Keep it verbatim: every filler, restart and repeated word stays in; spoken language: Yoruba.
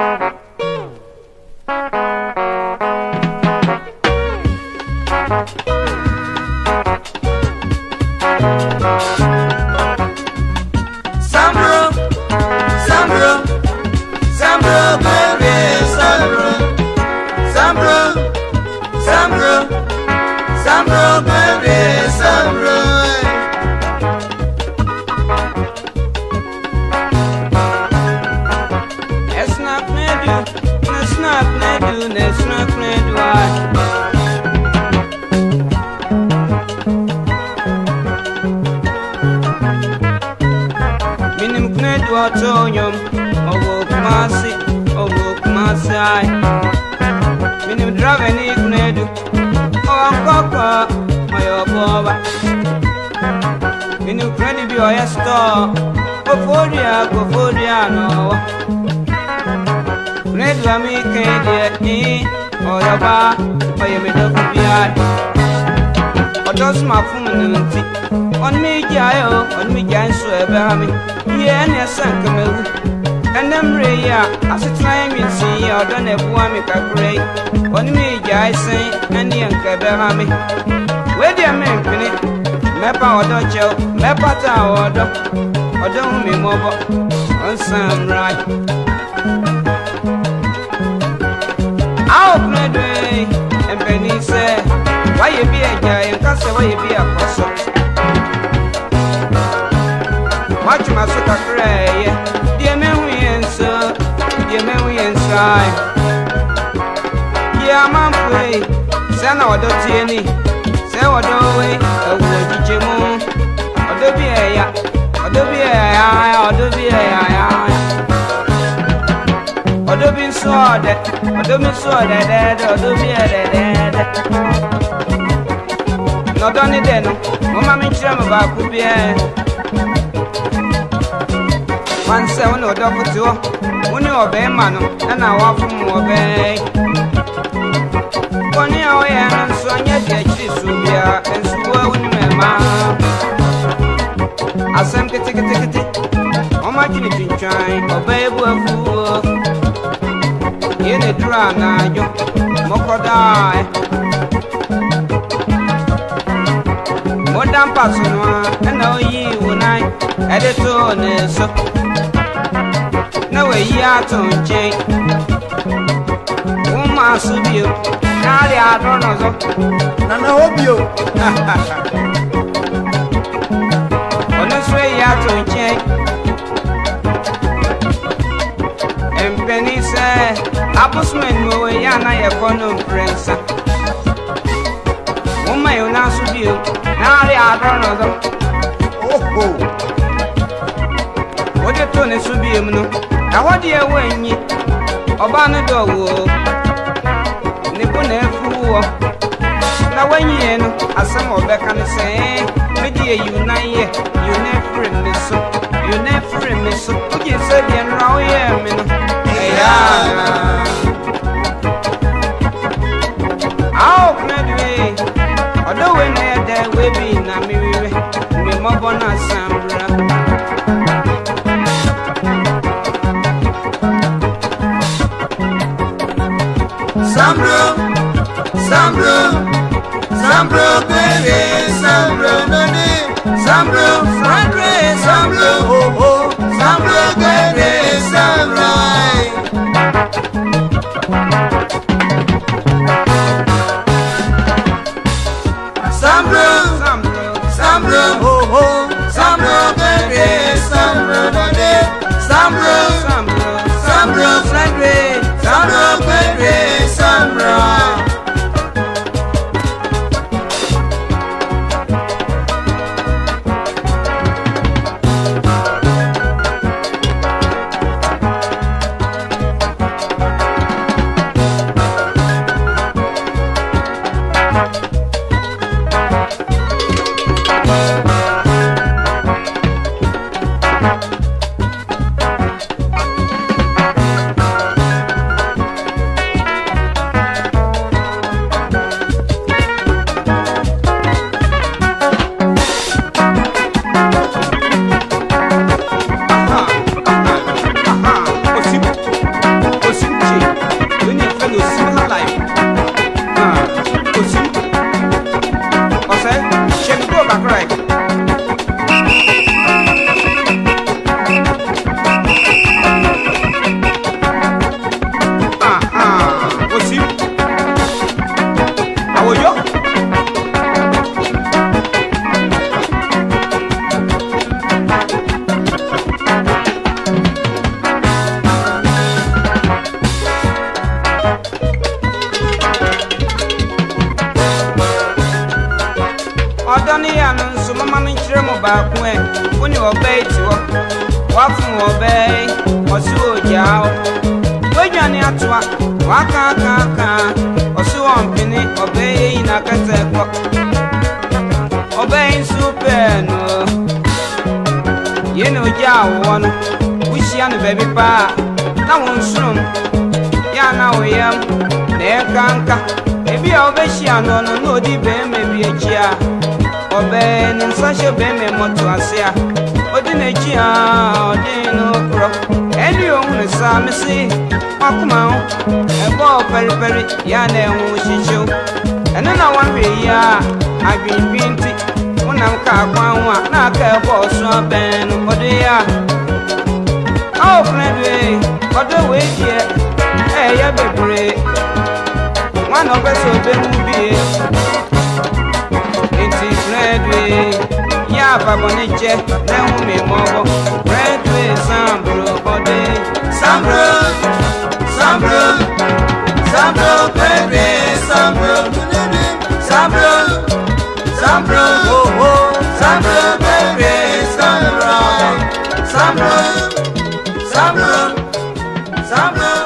Tonyum, oh, Kumasi, oh, Kumasi. Minim Draveni Kunedu, oh, Coca, my Oboba. Minim Credibi or Estor, oh, Fodia, Gofodia, no. Kunedu, I make it, or your bar, or your middle of the or does my woman on me, Jayo, on me, Jansu, Eberami. Yeah, and yes, and them Raya, as a time you see, or done a woman, great. On me, Jai say, and the Uncle Berami. Where the men finish, Mappa or Dojo, Mapata or Dog, or don't me mobile on some right. I'll play day, and Penny said, why you be a guy and cast away be a person. Watch my sucker cray, dear man, we answer, dear man, we inside. Yeah, man, play, send our dotty, say what do we, a wood Jimon, or do be a, or do be a, or do be a, or do be so that, or do be so that, or do be a dead. Not only then, Mamma Mitchell about could be a. Man say one or double two, one obey man, and I walk from obey. One year away and so I get this will be and so when you mamma. I send the ticket ticket. How much you need to try, obey a fool. In a drama, you moko die. More than person, and now you when I editor so. No way, ya don't change. Woman, sub you. Now they are runners up. And I hope you. On this way, ya don't change. And Penny said, Appleman, no way, and I have one prince. Woman, you now sub you. Now they are runners up. Oh, what you turn is to be a minute. Now what do you win? Obana do Nipone fool. Now when you know, as some of the can say, Media unite, you never in this, you never in this. Would you say the now yeah, me? How can we? Although when I had that way be Nami, me more bonus Sambra. Sambro, Sambro, Sambro, baby, Sambro, nani, Sambro, Sambro, Sambro, oh oh, Sambro, baby, Sambro. Sambro, Sambro, Sambro, oh oh, Sambro, baby. baakwe woni obey tiwo wafu obey osi ojao wejani atwa waka kaka osi ompini obey ina katekwa obey super no yeno jawo wono wishia no baby pa na wonsurum ya na oyam na kanka ebi a obeshia no no no di be mebi echia obe ni nsashe be me moto asia odi na echia odi no kro eni ohun sa me si akuma ho ebo peri peri ya na ehun shisho ene na wan hwe ya agwinpinti unam ka kwan wa na ka ebo so ben odi ya oh friend we odi we die eh ya bebre one of us obe mu bie enti friend we ya baboni je na hu me mobo friend we sambro odi Sambro, Sambro, Sambro, baby, Sambro, Sambro, Sambro, oh oh, Sambro, baby, Sambro, Sambro, Sambro, Sambro.